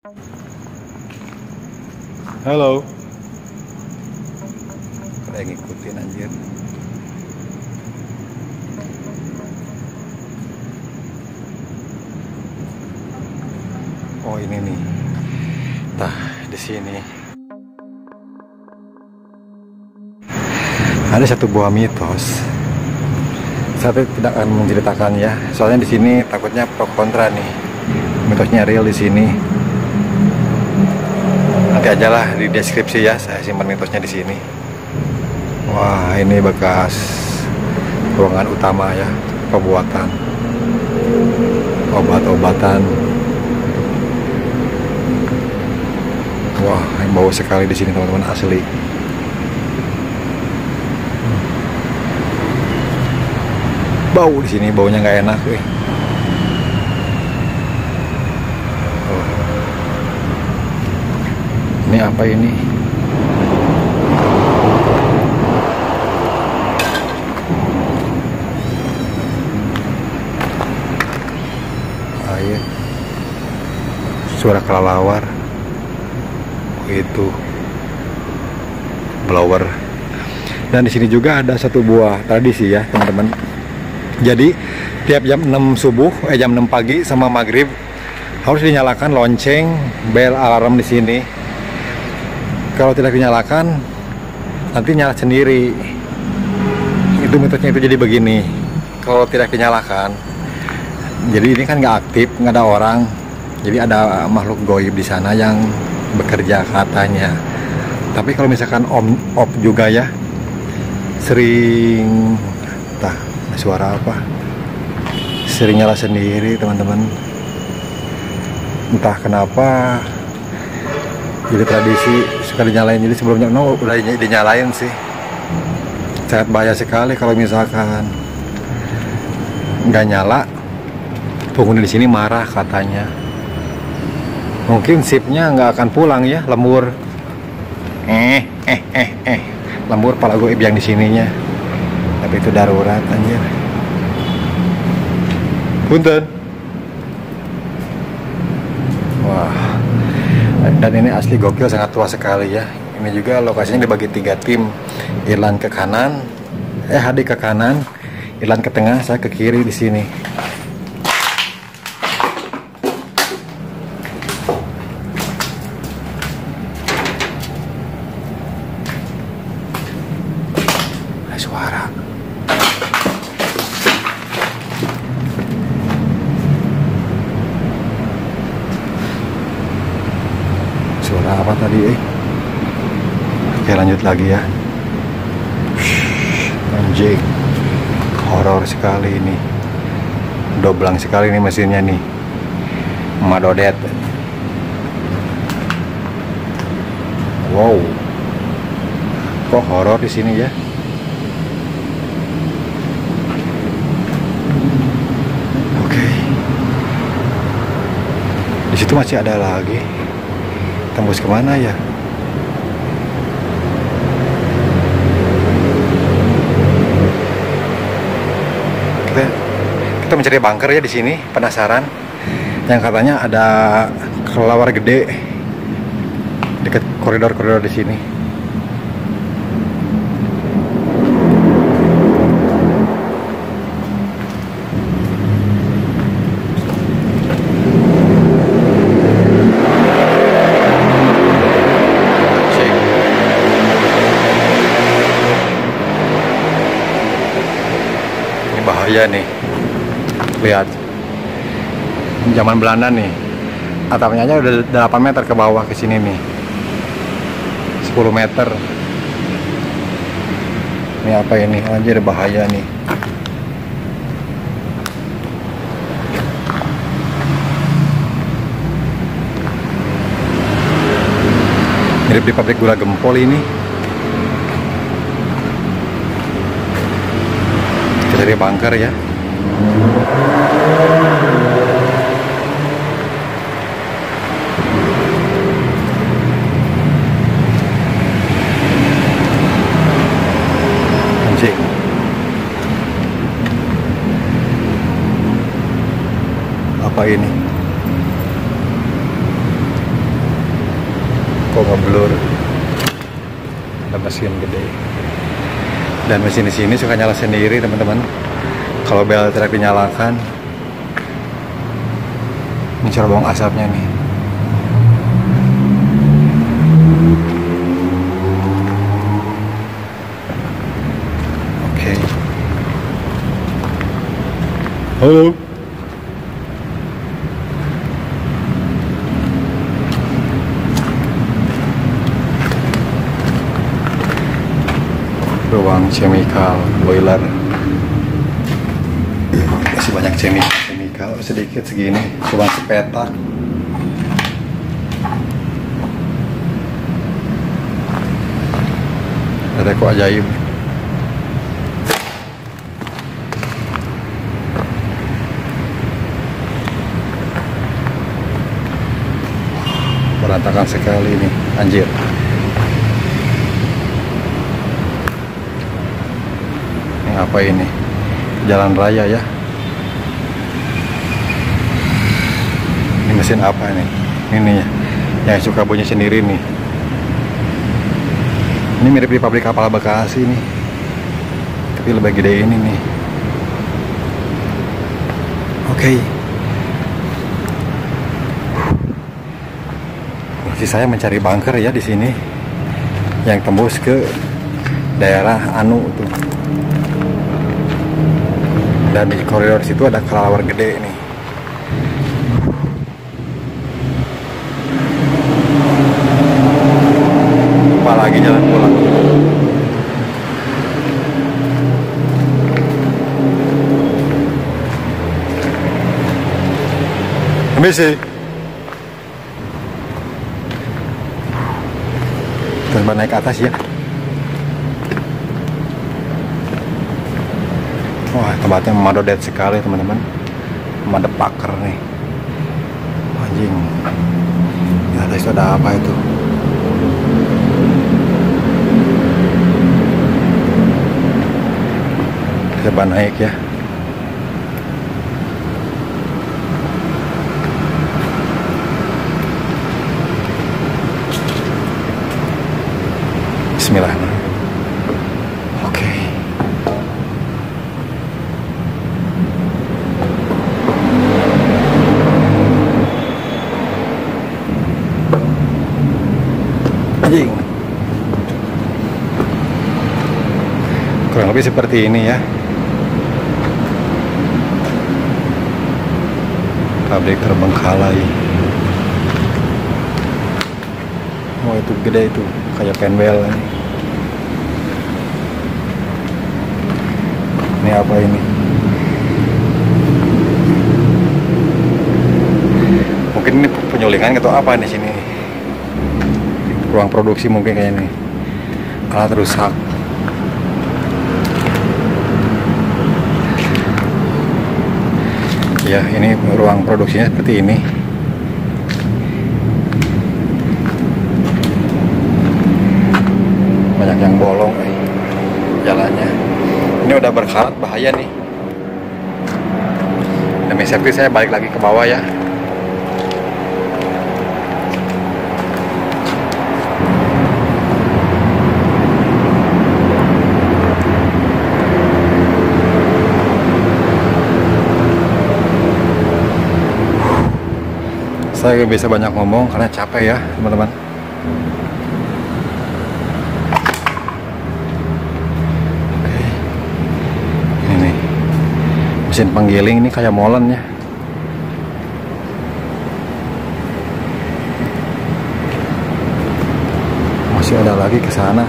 Halo. Pada ngikutin anjir. Oh ini nih. Tah di sini. Ada satu buah mitos. Saya tidak akan menceritakan ya. Soalnya di sini takutnya pro kontra nih. Mitosnya real di sini. Nanti aja lah di deskripsi ya. Saya simpan mitosnya di sini. Wah ini bekas ruangan utama ya, pembuatan obat-obatan. Wah bau sekali di sini teman-teman, asli. Bau di sini, baunya nggak enak. Oh. Ini apa ini? Air. Suara kelelawar. Itu blower. Dan di sini juga ada satu buah tradisi ya teman-teman. Jadi tiap jam 6 subuh, jam 6 pagi sama maghrib harus dinyalakan lonceng bel alarm di sini. Kalau tidak dinyalakan nanti nyala sendiri. Itu mitosnya itu jadi begini. Kalau tidak dinyalakan, jadi ini kan nggak aktif, nggak ada orang. Jadi ada makhluk goib di sana yang bekerja katanya. Tapi kalau misalkan off juga ya, sering suara apa? Sering nyala sendiri teman-teman. Entah kenapa. Jadi tradisi suka dinyalain. Jadi sebelumnya udah dinyalain sih. Sangat bahaya sekali kalau misalkan nggak nyala. Penghuni di sini marah katanya. Mungkin sipnya nggak akan pulang ya, lembur. Lembur pala goib yang di sininya. Tapi itu darurat anjir. Punten. Wah. Dan ini asli gokil, sangat tua sekali ya. Ini juga lokasinya dibagi 3 tim. Irlan ke kanan, Hadi ke kanan, Irlan ke tengah, saya ke kiri di sini. Suara. Suara apa tadi Oke lanjut lagi ya. Anjing, horor sekali ini. Doblang sekali nih mesinnya nih. Madodet. Wow. Kok horor di sini ya? Di situ masih ada lagi. Tembus kemana ya? Kita mencari bunker ya di sini. Penasaran? Yang katanya ada kelelawar gede dekat koridor-koridor di sini. Bahaya nih, lihat zaman Belanda nih, atapnya aja udah 8 meter ke bawah ke sini nih, 10 meter. Ini apa ini? Anjir bahaya nih. Mirip di pabrik gula Gempol ini. Dari bunker ya. Anjing. Apa ini? kok ngeblur. Ada mesin gede. Dan mesin di sini suka nyala sendiri, teman-teman. Kalau bel truk dinyalakan, ini cerobong asapnya nih. Oke. Halo. Ruang chemical boiler, masih banyak chemical sedikit segini, cuma sepetak. Ada kok ajaib. Berantakan sekali ini, anjir. Apa ini? Jalan raya ya. Ini mesin apa nih? Ini ya, yang suka bunyi sendiri nih. Ini mirip di pabrik kapal Bekasi nih, tapi lebih gede ini nih. Oke. Masih saya mencari bunker ya di sini, yang tembus ke daerah Anu tuh. Dan di koridor situ ada kelelawar gede nih. Lupa lagi jalan pulang. Permisi. Coba naik ke atas ya. Wah, tempatnya memadodet sekali, teman-teman. Memadep paker nih. Anjing. Di atas itu ada apa itu? Coba naik ya. Bismillah. Oke. Anjing. Kurang lebih seperti ini ya. Pabrik terbengkalai. Oh, itu gede itu, kayak penbel ini. Ini apa ini? Mungkin ini penyulingan atau apa di sini? Ruang produksi mungkin kayak ini. Alat rusak. Ya, ini ruang produksinya seperti ini. Banyak yang bolong jalannya. Ini udah berkarat, bahaya nih. Demi safety saya balik lagi ke bawah ya. Saya gak bisa banyak ngomong karena capek ya, teman-teman. Oke. Ini nih. Mesin penggiling ini kayak molen ya. Masih ada lagi ke sana.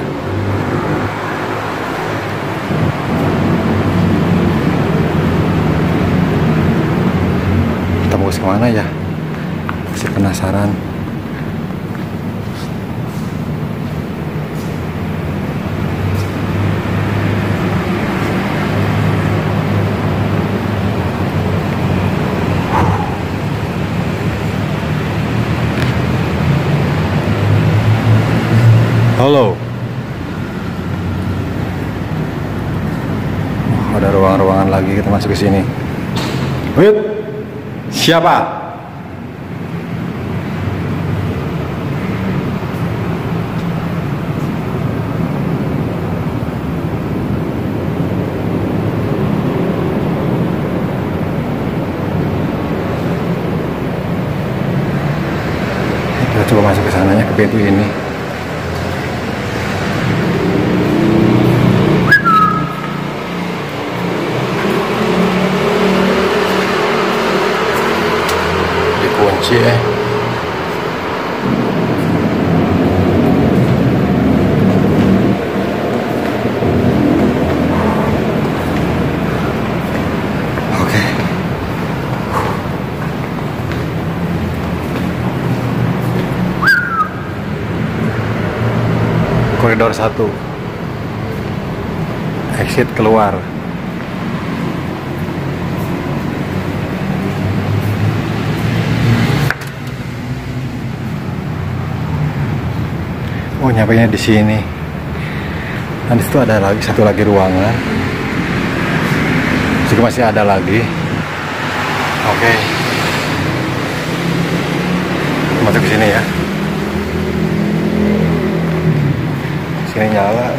Kita mau ke mana ya? Masih penasaran. Halo. Oh, ada ruangan-ruangan lagi, kita masuk ke sini. Wait. Siapa? Kita coba masuk ke sananya, ke pintu ini. Dikunci Koridor 1, exit keluar. Oh, nyampainya di sini. Dan di situ ada lagi satu lagi ruangan. Juga masih ada lagi. Oke. Masuk ke sini ya. Sini nyala.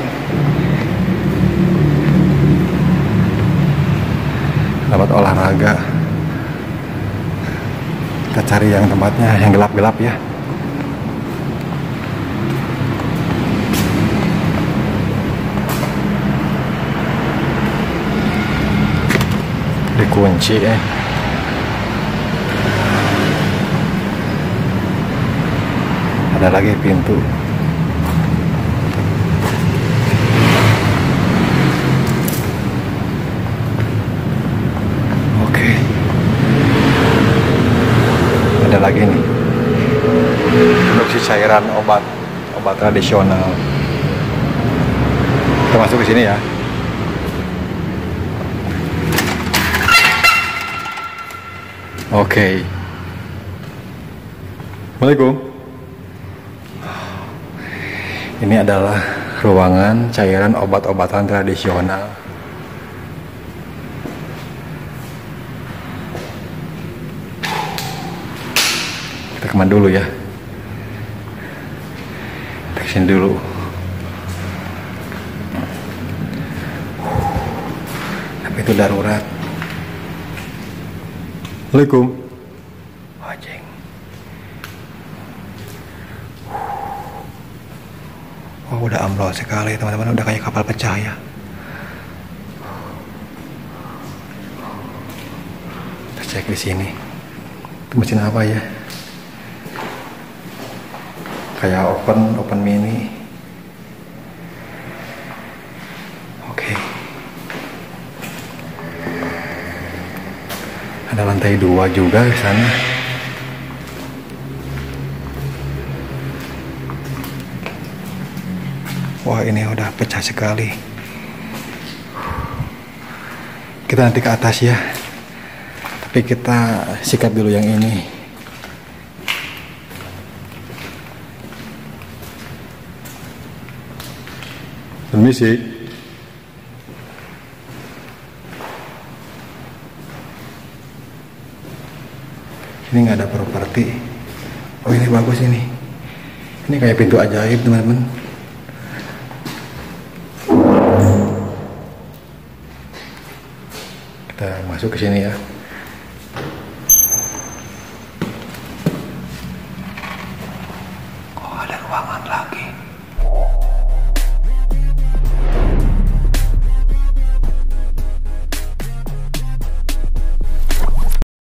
Dapat olahraga. Kita cari yang tempatnya yang gelap-gelap ya. Dikunci Ada lagi pintu. Ada lagi nih, produksi cairan obat tradisional. Kita masuk ke sini ya. Oke. Assalamualaikum. Ini adalah ruangan cairan obat-obatan tradisional. Kita kemana dulu ya? Kita kesini dulu. Tapi itu darurat. Assalamualaikum. Anjing. Oh, udah ambrol sekali teman-teman, udah kayak kapal pecah ya. Kita cek di sini. Itu mesin apa ya? Kayak open mini. Oke. Ada lantai 2 juga di sana. Wah, ini udah pecah sekali. Kita nanti ke atas ya. Tapi kita sikat dulu yang ini. Permisi. Ini nggak ada properti. Oh, ini bagus ini. Ini kayak pintu ajaib teman-teman. Kita masuk ke sini ya. Oh, ada ruangan lagi.